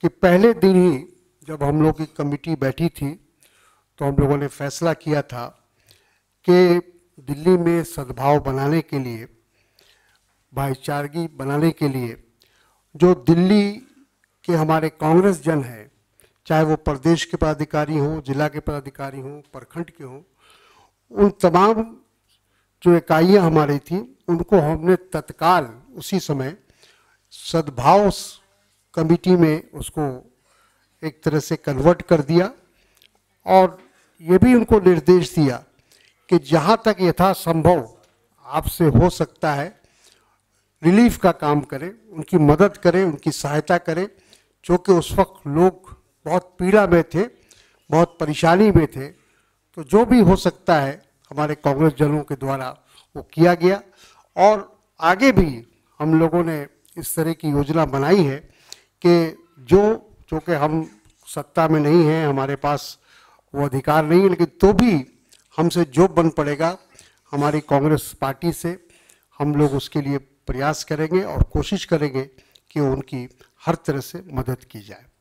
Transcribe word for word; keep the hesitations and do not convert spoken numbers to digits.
कि पहले दिन ही जब हम लोग की कमेटी बैठी थी तो हम लोगों ने फैसला किया था कि दिल्ली में सद्भाव बनाने के लिए, भाईचारगी बनाने के लिए जो दिल्ली के हमारे कांग्रेस जन हैं, चाहे वो प्रदेश के पदाधिकारी हों, जिला के पदाधिकारी हों, प्रखंड के हों, उन तमाम जो इकाइयाँ हमारी थी उनको हमने तत्काल उसी समय सद्भाव कमेटी में उसको एक तरह से कन्वर्ट कर दिया और ये भी उनको निर्देश दिया कि जहाँ तक यथासंभव आपसे हो सकता है रिलीफ का काम करें, उनकी मदद करें, उनकी सहायता करें, क्योंकि उस वक्त लोग बहुत पीड़ा में थे, बहुत परेशानी में थे। तो जो भी हो सकता है हमारे कांग्रेस जनों के द्वारा वो किया गया और आगे भी हम लोगों ने इस तरह की योजना बनाई है कि जो चूँकि हम सत्ता में नहीं हैं, हमारे पास वो अधिकार नहीं है, लेकिन तो भी हमसे जो बन पड़ेगा हमारी कांग्रेस पार्टी से हम लोग उसके लिए प्रयास करेंगे और कोशिश करेंगे कि उनकी हर तरह से मदद की जाए।